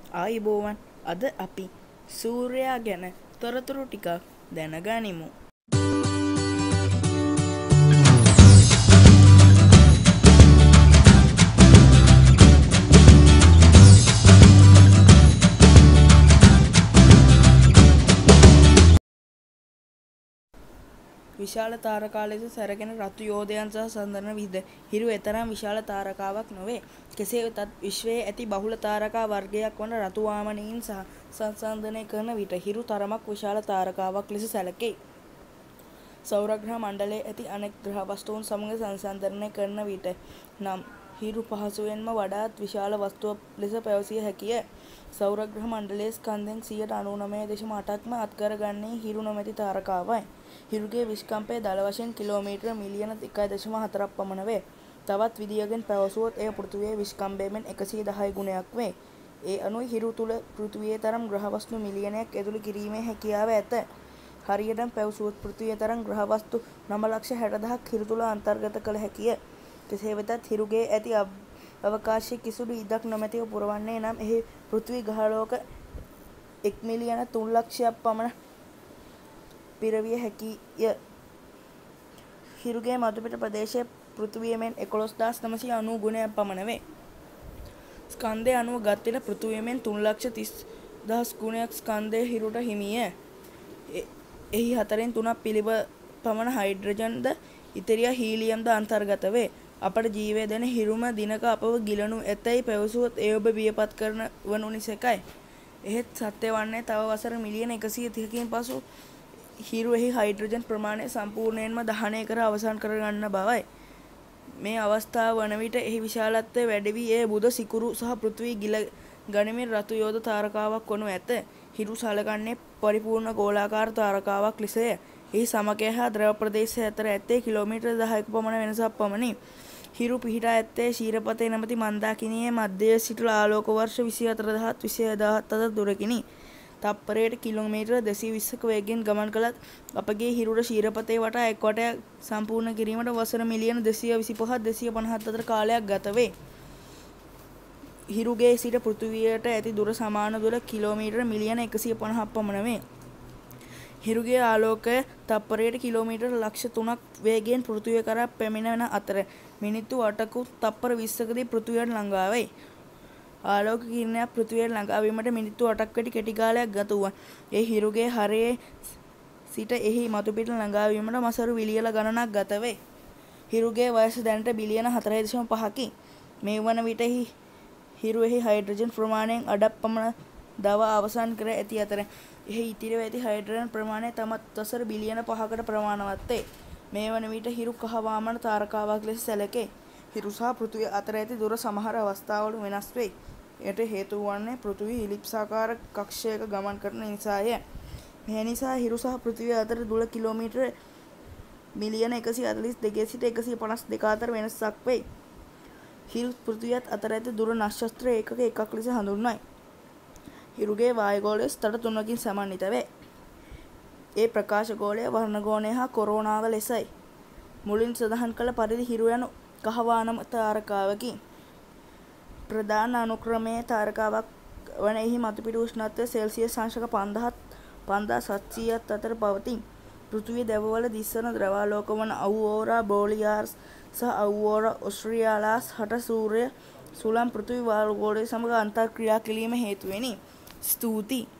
ආයිබෝවන් අද අපි සූර්යයා ගැන තොරතුරු ටිකක් දැනගනිමු. විශාල තාරකා ලෙස සැරකෙන රතු යෝධයන් සහ සඳරන විහිද හිරු එතරම් විශාල තාරකාවක් නොවේ. කෙසේ වෙතත් විශ්වයේ ඇති බහුල තාරකා වර්ගයක් වන රතු වාමනීන් සහ සංසන්දනය කරන විට හිරු තරමක් විශාල තාරකාවක් ලෙස සැලකේ. සෞරග්‍රහ මණ්ඩලයේ ඇති අනෙක් ග්‍රහ වස්තුන් සමග සංසන්දනය කරන විට නම් හිරු පහසුවෙන්ම වඩාත් විශාල වස්තුවක් ලෙස පැවසිය හැකිය. සෞරග්‍රහ මණ්ඩලයේ ස්කන්ධෙන් 99.8%ක්ම අත්කරගන්නේ හිරු නොමැති තාරකාවයි. හිරුගේ විස්කම්පය දල වශයෙන් කිලෝමීටර මිලියන 1.4ක් පමණ වේ. තවත් විදියකින් පැවසුවොත් එය පෘථිවියේ විස්කම්පයෙන් 110 ගුණයක් වේ. ඒ අනුව හිරු තුල පෘථිවියේ තරම් ග්‍රහ වස්තු මිලියනයක් ඇතුළු කිරීමේ හැකියාව ඇත. හරියටම පැවසුවොත් පෘථිවියේ තරම් ග්‍රහ වස්තු 9,60,000ක් හිරු තුල අන්තර්ගත කළ හැකිය. කෙසේ වෙතත් හිරුගේ ඇති අවකාශයේ කිසිදු ඉඩක් නොමැතිව පුරවන්නේ නම් එහි පෘථිවි ග්‍රහලෝක 1,03,00,000ක් පමණ පිරවිය හැකිය. හිරුගේ මතුපිට ප්‍රදේශයේ පෘථිවිය මෙන් 11,990 ගුණයක් පමණ වේ. ස්කන්ධය අනුව ගත් විට පෘථිවිය මෙන් 3,30,000 ගුණයක් ස්කන්ධය හිරුට හිමිය. එහි 4/3ක් පමණ හයිඩ්‍රජන්ද ඉතිරිය හීලියම්ද අන්තර්ගත වේ. අපට ජීවය දෙන හිරුම දිනක අපව ගිලනු ඇතැයි පැවසුවොත් එය ඔබ බියපත් කරන වනු නිසැකයි. එහෙත් සත්‍ය වන්නේ තව වසර මිලියන 130කින් පසු හිරු එහි හයිඩ්‍රජන් ප්‍රමාණය සම්පූර්ණයෙන්ම දහනය කර අවසන් කරගන්න බවයි. මේ අවස්ථාව වන විට එහි විශාලත්වය වැඩි වී එය බුධ සිකුරු සහ පෘථිවි ගිල ගනිමින් රතු යෝධ තාරකාවක් වනු ඇත. හිරු සලකන්නේ පරිපූර්ණ ගෝලාකාර තාරකාවක් ලෙසය. එහි සමකය හා ද්‍රව ප්‍රදේශය අතර ඇත්තේ කිලෝමීටර් 10ක පමණ වෙනසක් පමණි. හිරු පිහිටා ඇත්තේ ශීරපතේ නැමැති මන්දාකිණියේ මධ්‍යයේ සිට ආලෝක වර්ෂ 24,000 අතර දුරකිනි. තප්පරයට කිලෝමීටර 220ක වේගයෙන් ගමන් කළත් අපගේ හිරුට ශීරපතේ වටා එක් වටයක් සම්පූර්ණ කිරීමට වසර මිලියන 225-250 අතර කාලයක් ගත වේ. හිරුගේ සිට පෘථිවියට ඇති දුර සමාන දුර කිලෝමීටර මිලියන 150ක් පමණ වේ. හිරුගේ ආලෝකය තප්පරයට කිලෝමීටර ලක්ෂ 3ක් වේගයෙන් පෘථිවිය කරා පැමිණෙන අතර මිනිත්තු 8ක තප්පර 20කදී පෘථිවියට ළඟා වෙයි. ආලෝක කිරණයක් පෘථිවියට ළඟා වීමට මිනිත්තු 8ක් වැනි කෙටි කාලයක් ගත වුවා. ඒ හිරුගේ හරයේ සිට එහි මතුපිට ළඟා වීමට මසරු විලියල ගණනක් ගත වේ. හිරුගේ වයස දැනට බිලියන 4.5කි. මේ වන විට හිරු එහි හයිඩ්‍රජන් ප්‍රමාණයෙන් අඩක් පමණ දව අවසන් කර ඇති අතර එහි ඉතිරිව ඇති හයිඩ්‍රජන් ප්‍රමාණය තවත් වසර බිලියන 5කට ප්‍රමාණවත් වේ. මේ වන විට හිරු කහ වාමන තාරකාවක් ලෙස සැලකේ. හිරු සහ පෘථිවිය අතර ඇති දුර සමහර අවස්ථාවල වෙනස් වෙයි. එයට හේතු වන්නේ පෘථිවි ඉලිප්සාකාර කක්ෂයක ගමන් කරන නිසාය. මේ නිසා හිරු සහ පෘථිවිය අතර දුර කිලෝමීටර මිලියන 142 සිට 152 අතර වෙනසක් වෙයි. හිරු පෘථිවියත් අතර ඇති දුර නක්ෂත්‍ර ඒකක එකක් ලෙස හඳුන්වයි. හිරුගේ වායුගෝලය ස්තර 3කින් සමන්විත වේ. ඒ ප්‍රකාශ ගෝලය, වර්ණගෝලය හා කොරෝනාව ලෙසයි. මුලින් සඳහන් කළ පරිදි හිරු යනු කහවානම තාරකාවකි. ප්‍රධාන අනුක්‍රමයේ තාරකාවක් වන එහි මතුපිට උෂ්ණත්වය සෙල්සියස් අංශක 5,700ත් අතර පවතී. පෘථිවිය දැවවල දිස්වන ද්‍රවාලෝක වන අවුරෝරා බෝලියාර්ස් සහ අවුරෝරා ඔස්ට්‍රේලියාස් හට සූර්ය සුළං පෘථිවි වායුගෝලය සමග අන්තර් ක්‍රියා කිරීම හේතුවෙනි. ස්තුතියි.